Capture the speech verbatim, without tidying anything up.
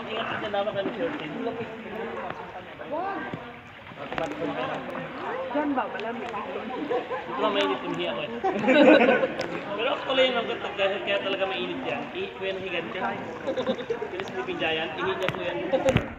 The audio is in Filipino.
Ingat ka na naman kami short din. Diyan ba? Malamig. Ito lang mainit yung hiya ko eh. Pero ako pala yung langgot dahil kaya talaga mainit yan. Ihi ko yan higan dyan. Pinis ni Pinjayan, ihi niya po yan.